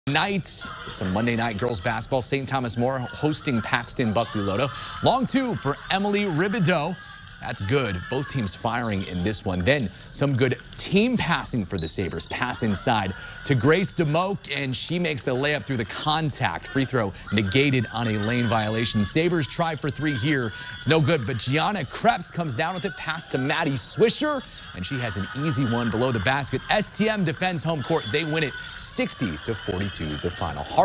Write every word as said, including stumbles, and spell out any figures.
Night, it's a Monday night girls basketball. Saint Thomas More hosting Paxton-Buckley-Loda. Long two for Emily Ribideau. That's good. Both teams firing in this one. Then some good team passing for the Sabres. Pass inside to Grace DeMoke, and she makes the layup through the contact. Free throw negated on a lane violation. Sabres try for three here. It's no good, but Gianna Krebs comes down with it. Pass to Maddie Swisher, and she has an easy one below the basket. S T M defends home court. They win it sixty to forty-two, the final.